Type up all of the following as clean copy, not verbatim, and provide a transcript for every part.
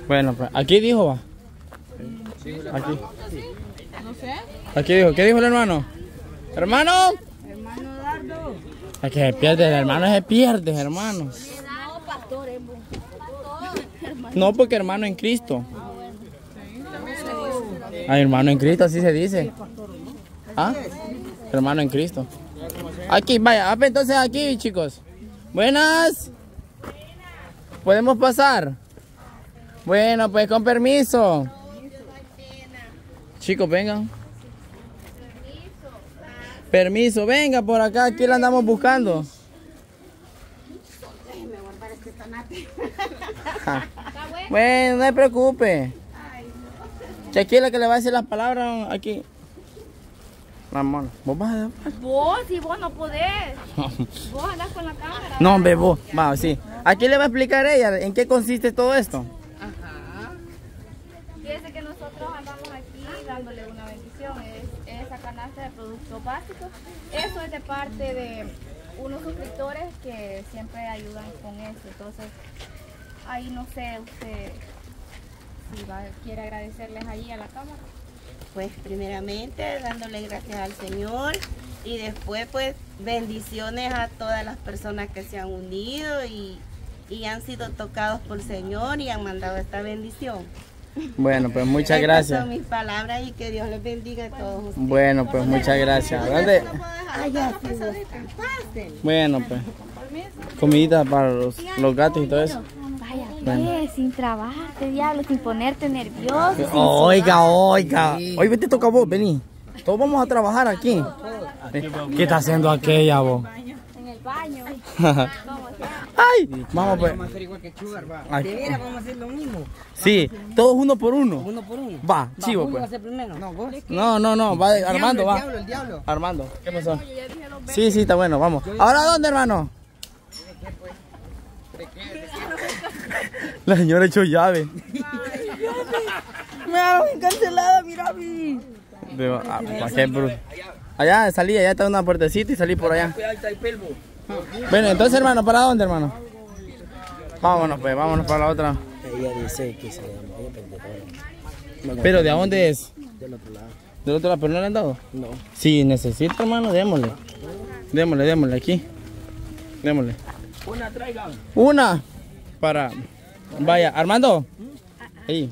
Bueno, pues aquí dijo, va. Aquí. No sé. Aquí dijo, ¿qué dijo el hermano? ¿Hermano? Hermano Dardo. Es que se pierde, el hermano se pierde, hermano. No, pastor, es No, porque hermano en Cristo. Ay, hermano en Cristo, así se dice. ¿Ah? Hermano en Cristo. Aquí, vaya, entonces aquí, chicos. Buenas. ¿Podemos pasar? Bueno, pues con permiso. Chicos, vengan. Permiso, venga por acá, aquí la andamos buscando. Bueno, no se preocupe. Que aquí es la que le va a decir las palabras aquí. Ramón, vos vas a... Vos, si vos no podés. Vos andás con la cámara. No, hombre, vos. Va, sí. Aquí le va a explicar ella en qué consiste todo esto. Ajá. Fíjese que nosotros andamos aquí dándole una bendición. Es esa canasta de productos básicos. Eso es de parte de unos suscriptores que siempre ayudan con eso. Entonces, ahí no sé usted si quiere agradecerles ahí a la cámara. Pues primeramente dándole gracias al Señor y después pues bendiciones a todas las personas que se han unido y han sido tocados por el Señor y han mandado esta bendición. Bueno, pues muchas gracias. Estas son mis palabras y que Dios les bendiga a todos ustedes. Bueno, pues muchas gracias. ¿Dónde? Bueno, pues comida para los gatos y todo eso. Vaya, Bueno. sin trabarte, diablo, sin ponerte nervioso. Oiga. Hoy te toca a vos, vení. Todos vamos a trabajar aquí. ¿Qué está haciendo aquella vos? En el baño. Ay, vamos pues. Vamos a hacer igual que Sugar, va. Ay. De veras vamos a hacer lo mismo. Sí, todos uno por uno. Uno por uno. Va, chivo ¿Uno va a pues. ser primero? No, vos. No, va Armando, va. El diablo. Armando, ¿qué pasó? Sí, está bueno, vamos. ¿Ahora dónde, hermano? La señora echó llave. Me han cancelado, mira mi. ¿Para qué, bro? Allá salí, allá está una puertecita y salí por allá. Ahí está el pelvo. Bueno, entonces, hermano, ¿para dónde, hermano? Vámonos, pues, vámonos para la otra. Ella dice que se llama vendedora. ¿Pero de dónde es? Del otro lado. ¿Del otro lado? ¿Pero no le han dado? No. Si necesita, hermano, démosle. Démosle aquí. Démosle. Una traigan. Una para... Vaya, Armando. Ahí.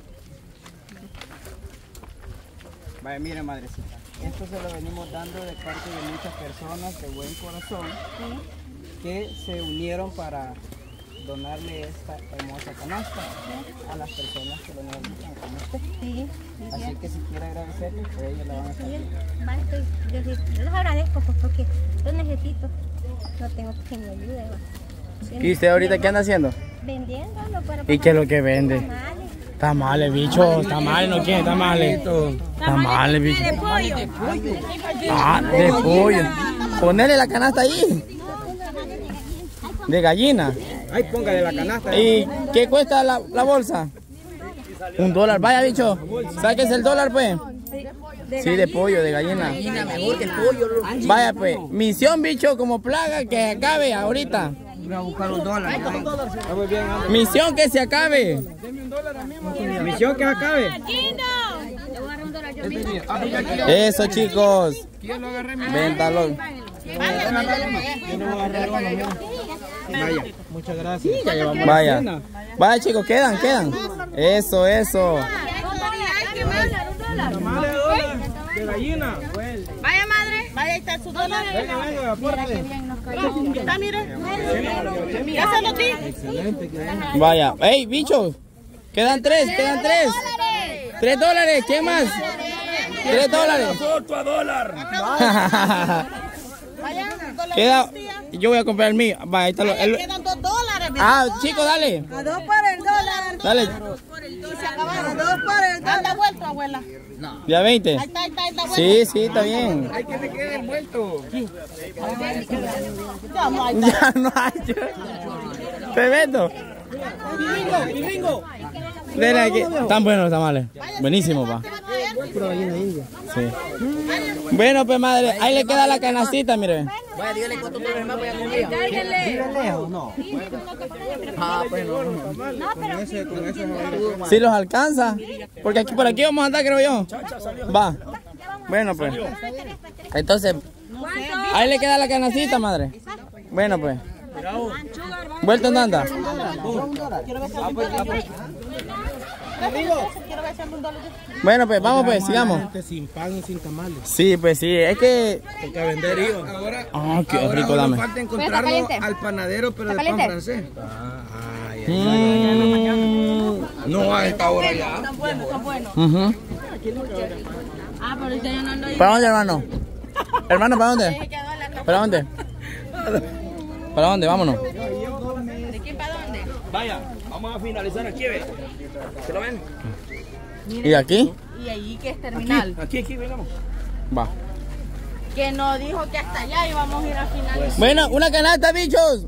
Vaya, mire, madrecita. Esto se lo venimos dando de parte de muchas personas de buen corazón que se unieron para donarle esta hermosa canasta a las personas que lo necesitan como usted. Sí, Así que si quiere agradecerle, pues ellos la van a hacer. yo les agradezco pues, porque yo necesito, no tengo quien me ayude. ¿Y usted ahorita qué anda haciendo? Vendiéndolo para ¿Y qué es lo que vende? tamales. Tamales, bicho. Tamales, ¿no quiere tamales? Tamales, bicho. Ah, de pollo. Ponele la canasta ahí. De gallina. Ay, póngale la canasta. ¿Y qué cuesta la bolsa? $1. Vaya, bicho. Sáquese el $1, pues. Sí, de pollo, de gallina. Mejor que el pollo. Vaya, pues. Misión, bicho, como plaga que acabe ahorita. Voy a buscar los dólares. Misión que se acabe. Misión que acabe. Eso, chicos. Véntalo. Vaya, muchas gracias. Vaya. Vaya, chicos, quedan. Eso. De gallina. Vaya madre, vaya a estar su dólar. Venga, apúrate. Está, mire. Ya se lo di. Vaya. Ey, bichos. Quedan tres. $3. ¿Qué más? $3. ¡Foto a dólar! Queda. Yo voy a comprar el mío. Va, ahí está Quedan $2. chicos, dale. A 2 por el dólar. Dale. Y se acabaron. 2 por el dólar. Anda vuelto, abuela. Ya 20. Ahí está vuelto. Sí, está bien. Hay que se quede envuelto. Ya no hay. Ya no hay. Tremendo. Piringo. Ven aquí. Están buenos los tamales. Buenísimo, pa. Pura gallina india. Sí. Bueno, pues madre, ahí le queda la canastita, mire. Vaya, dígale cuánto por más voy a comer. ¿Vive lejos? No. Ah, pues no. Si los alcanza. Porque aquí por aquí vamos a andar, creo yo. Va. Bueno, pues. Entonces, ahí le queda la canastita, madre. Bueno, pues. ¿Vuelta en anda? Bueno, pues, vamos, pues, sigamos. Sin pan y sin tamales. Sí, pues sí, es que... Toca vender hijo. Ah, qué rico, dame. Falta encontrarlo al panadero, pero de pan francés. No a esta hora ya. Ujú. ¿Para dónde, hermano? Hermano, ¿para dónde? ¿Para dónde? ¿Para dónde? Vámonos. ¿De quién para dónde? Vaya, vamos a finalizar aquí, ve. ¿Se lo ven? ¿Y aquí? Y allí que es terminal. Aquí, vengamos. Va. Que nos dijo que hasta allá íbamos a ir al final. Bueno, una canasta, bichos.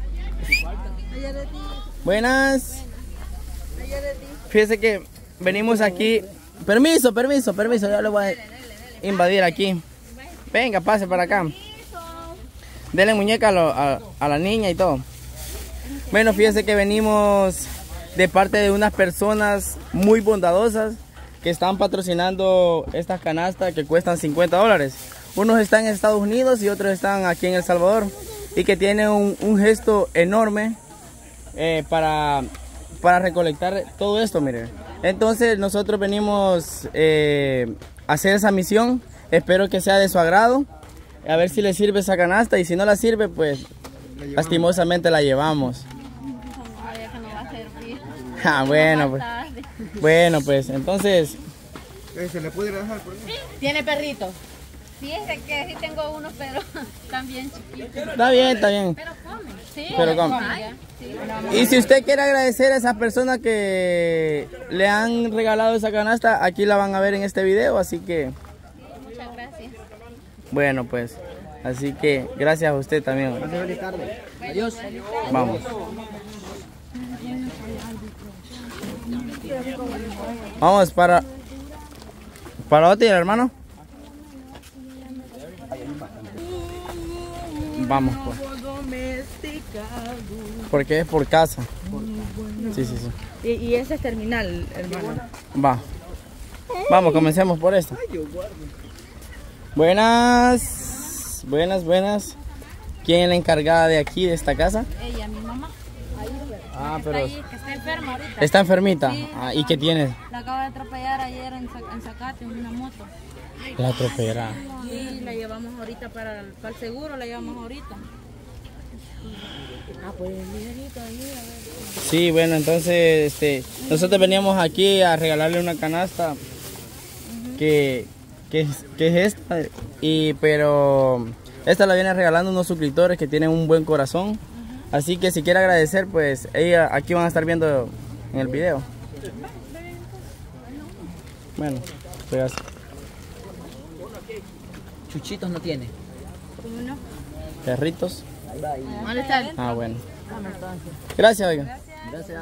Buenas. Fíjese que venimos aquí. Permiso, ya le voy a invadir aquí. Venga, pase para acá. Dele muñeca a la niña y todo. Bueno, fíjese que venimos de parte de unas personas muy bondadosas que están patrocinando estas canastas que cuestan $50. Unos están en Estados Unidos y otros están aquí en El Salvador y que tienen un gesto enorme para recolectar todo esto, miren. Entonces nosotros venimos a hacer esa misión. Espero que sea de su agrado. A ver si le sirve esa canasta y si no la sirve, pues lastimosamente la llevamos. Ay, que no va a servir. Ah, bueno, pues. Bueno, pues entonces. ¿Se le puede dejar por ahí? ¿Tiene perrito? Sí, es de que sí tengo uno, pero también chiquito. Está bien. Pero come. Sí, Pero come. Sí. Y si usted quiere agradecer a esas personas que le han regalado esa canasta, aquí la van a ver en este video, así que. Muchas gracias. Bueno, pues. Así que gracias a usted también. Feliz tarde. Adiós. Vamos. Vamos para otro, hermano. Vamos, pues. Porque es por casa. Sí. Y ese es terminal, hermano. Va. Vamos, comencemos por esto. Buenas. ¿Quién es la encargada de aquí, de esta casa? Ella, mi mamá. Ah, Está ahí, que está enferma ahorita. ¿Está enfermita? Sí. Ah, ¿y qué tiene? La acaba de atropellar ayer en Zacate, en una moto. La atropellará. Sí, la llevamos ahorita para el seguro, la llevamos ahorita. Ah, pues ligerito ahí, a ver. Sí, bueno, entonces nosotros veníamos aquí a regalarle una canasta que es esta, pero esta la vienen regalando unos suscriptores que tienen un buen corazón. Así que si quiere agradecer, pues ella aquí van a estar viendo en el video. Bueno, pues así. Chuchitos no tiene. ¿Cómo no? Perritos. ¿Dónde está? Ah, bueno. Gracias, oiga. Gracias.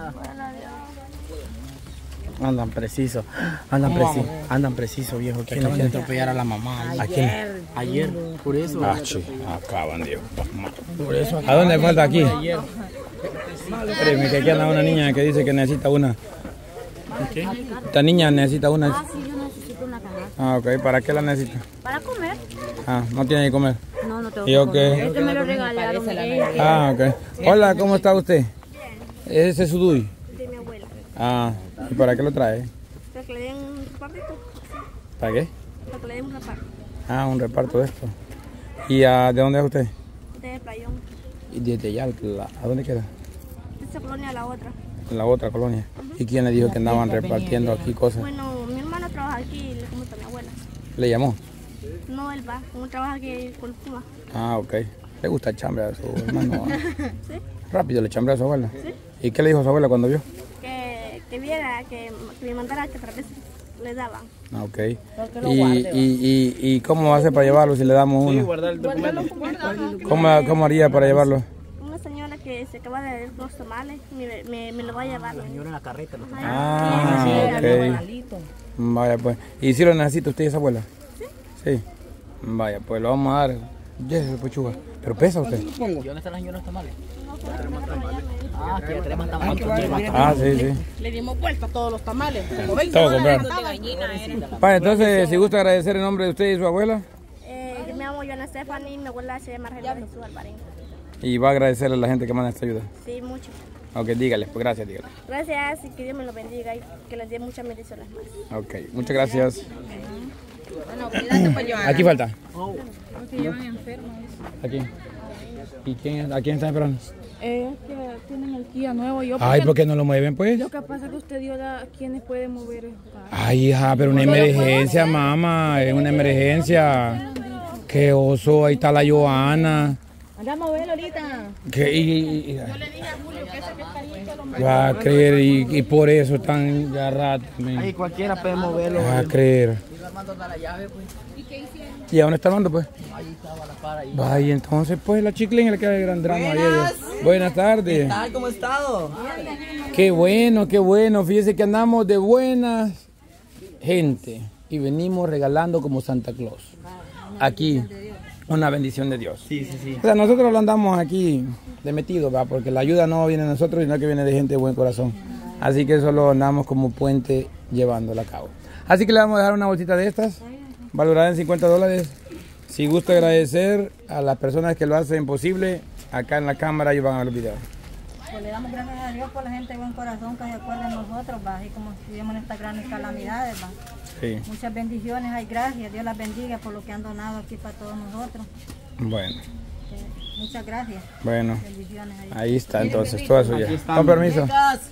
Andan precisos, andan precisos, viejo. Que acaban de atropellar a la mamá. Ayer, por eso. Acaban de. Por eso. ¿A dónde falta aquí? Espérame, que aquí anda una niña que dice que necesita una. ¿Qué? Esta niña necesita una. Ah, sí, yo necesito una canasta. Ah, ok. ¿Para qué la necesita? ¿Para comer? Ah, no tiene que comer. No, no tengo ¿Y que yo comer. qué? Es que me lo regalaron. Ah, ok. Hola, ¿cómo está usted? ¿Ese es su DUI? De mi abuela. Ah, ¿y para qué lo trae? Para que le den un repartito. ¿Para qué? Para que le den un reparto. Ah, un reparto de esto. ¿Y de dónde es usted? De Playón. Y desde allá, ¿a dónde queda? De esa colonia a la otra. En la otra colonia. ¿Y quién le dijo que andaban repartiendo aquí cosas? Bueno, mi hermano trabaja aquí y le comento a mi abuela. ¿Le llamó? No, él va. Como trabaja aquí con Cuba. Ah, ok. ¿Le gusta el chambre a su hermano? ¿Sí? Rápido le chambre a su abuela. Sí. ¿Y qué le dijo a su abuela cuando vio? Que viera, que me mandara que otras veces le daban. Ah, ok. ¿Y cómo hace para llevarlo si le damos uno? guardar el documento. ¿Cómo haría para llevarlo? Una señora que se acaba de ver los tamales me lo va a llevar. La señora en la carreta. Ah, ok. Vaya pues. ¿Y si lo necesita usted esa abuela? Sí. Sí. Vaya pues, lo vamos a dar. Yes, pechuga. Pero pesa usted. ¿Y dónde están las señoras tamales? Ah, que ya tenemos tamales. Ah, sí, sí. Le dimos vuelta a todos los tamales. Todo comprar. Vaya, entonces, si gusta agradecer en nombre de usted y su abuela. Yo me llamo Joana Stephanie, mi abuela se llama Margarita Jesús Alvarín. Y va a agradecerle a la gente que manda esta ayuda. Sí, mucho. Ok, dígale, pues gracias, dígale. Gracias y que Dios me lo bendiga y que les dé muchas bendiciones más. Ok, muchas gracias. Bueno, cuídate, pues, Joana. Aquí falta. Porque llevan enfermos. Aquí. ¿Y quién, a quién está esperando? Es que tienen el Kia nuevo. Yo, Ay, ¿por qué no lo mueven, pues? Lo que pasa es que usted dio a quienes pueden mover el carro. Ay, hija, pero una emergencia, mamá, es una emergencia. Qué oso, ahí está la Joana. Anda a moverlo ahorita. Yo le dije a Julio que ese que está ahí que lo va a creer y por eso están ya rato. Ahí cualquiera puede moverlo. Va a creer. Y Armando da la llave, pues. ¿Y a dónde está Armando, pues? Ahí estaba la para ahí. Vaya, entonces, pues, la chiclín le queda el gran drama a ella. Buenas tardes. ¿Qué tal? ¿Cómo ha estado? Qué bueno, qué bueno. Fíjese que andamos de buenas gente y venimos regalando como Santa Claus. Aquí, una bendición de Dios. Sí, sí, sí. O sea, nosotros lo andamos aquí de metido, ¿va? Porque la ayuda no viene de nosotros, sino que viene de gente de buen corazón. Así que eso lo andamos como puente llevándolo a cabo. Así que le vamos a dejar una bolsita de estas, valorada en $50. Si gusta agradecer a las personas que lo hacen posible, acá en la cámara ellos van a ver los videos. Pues le damos gracias a Dios por la gente de buen corazón que se acuerda de nosotros, ¿va? Así como estuvimos en estas grandes calamidades, ¿va? Sí. Muchas bendiciones, hay gracias, Dios las bendiga por lo que han donado aquí para todos nosotros. Bueno, Muchas gracias. bueno, Bendiciones. ahí está entonces, toda suya. Aquí estamos. Con permiso.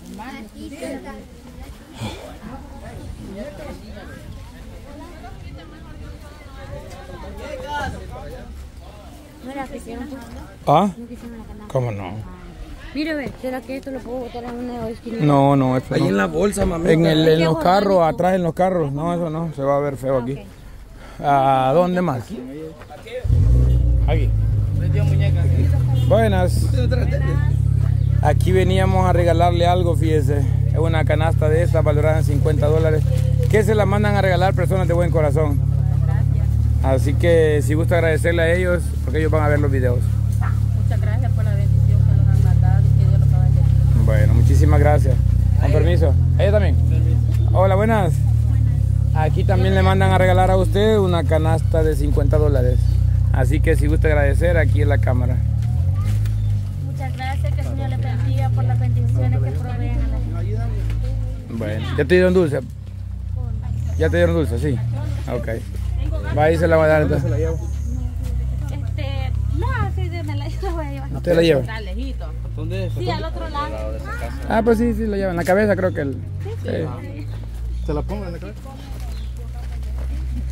No era afición. ¿Ah? ¿Cómo no? Mire, ve, ¿será que esto lo puedo botar en una esquina? No, no, esto Ahí no. en la bolsa, mami. En los carros, atrás en los carros. No, eso no, se va a ver feo aquí. ¿A dónde más? Aquí. Buenas. Aquí veníamos a regalarle algo, fíjese. Es una canasta de estas valorada en $50. Que se la mandan a regalar personas de buen corazón. Así que si gusta agradecerle a ellos, porque ellos van a ver los videos. Muchas gracias por la bendición que nos han mandado y que Dios los va a bendecir. Bueno, muchísimas gracias. Con permiso. ¿Ella también? Hola, buenas. Aquí también le mandan a regalar a usted una canasta de $50. Así que si gusta agradecer, aquí en la cámara. Muchas gracias, que el Señor les bendiga por las bendiciones que proveen a la gente. Bueno, ¿ya te dieron dulce? ¿Ya te dieron dulce? Sí. Ok. Va y se la va a dar entonces. No, así de me la voy a llevar. ¿Usted la lleva? Está lejito. ¿Dónde es? Sí, al otro lado. Ah, pues sí, sí, la lleva. En la cabeza creo que el... Sí. ¿Se la pongo en la cabeza?